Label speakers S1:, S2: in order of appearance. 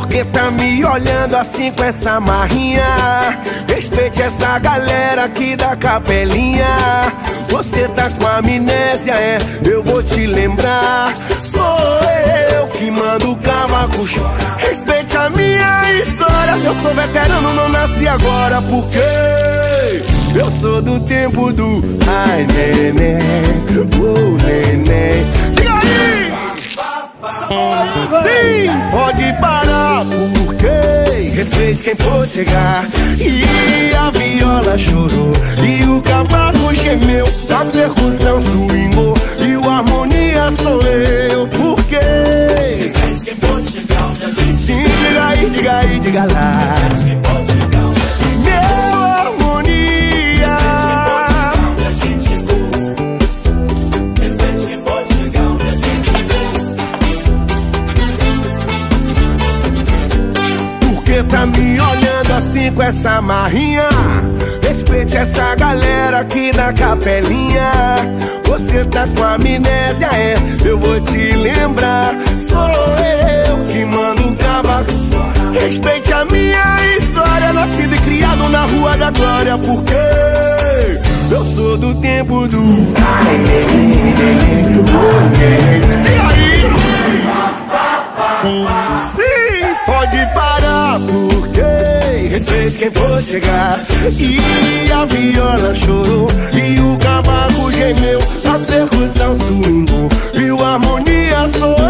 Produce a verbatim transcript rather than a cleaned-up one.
S1: Porque tá me olhando assim com essa marrinha? Respeite essa galera aqui da capelinha. Você tá com amnésia, é? Eu vou te lembrar. Sou eu que mando o cavaco chorar. Respeite a minha história. Eu sou veterano, não nasci agora. Porque eu sou do tempo do ai, neném, oh, neném. Diga aí! Sim, pode parar, porque respeite quem for chegar. E a viola chorou, e o cavaco gemeu, a percussão swingou, e o harmonia sou eu. Porque respeite quem for chegar onde a gente. Sim, diga aí, diga aí, diga lá. Respeite quem for chegar onde a gente. Meu harmonia. Respeite quem for chegar onde a gente chegou. Respeite quem for chegar onde a gente chegou. Porque tá me olhando assim com essa marrinha? Respeite essa galera aqui da capelinha. Você tá com amnésia, é? Eu vou te lembrar. Sou eu que mando o cavaco. Respeite a minha história. Nascido e criado na Rua da Glória. Porque eu sou do tempo do ai, neném, neném, oh, neném. E aí? Sim, pode parar, porque respeite quem for chegar. E a viola chorou, e o cavaco gemeu, a percussão swingou, e o harmonia sou